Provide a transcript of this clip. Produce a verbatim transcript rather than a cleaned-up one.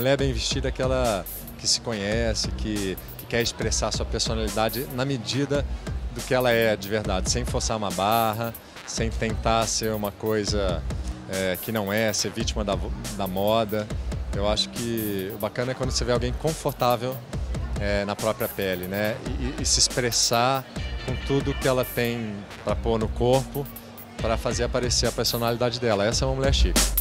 mulher bem vestida é aquela que se conhece, que, que quer expressar sua personalidade na medida do que ela é de verdade, sem forçar uma barra, sem tentar ser uma coisa é, que não é, ser vítima da, da moda. Eu acho que o bacana é quando você vê alguém confortável é, na própria pele, né? E, e se expressar com tudo que ela tem para pôr no corpo, para fazer aparecer a personalidade dela. Essa é uma mulher chique.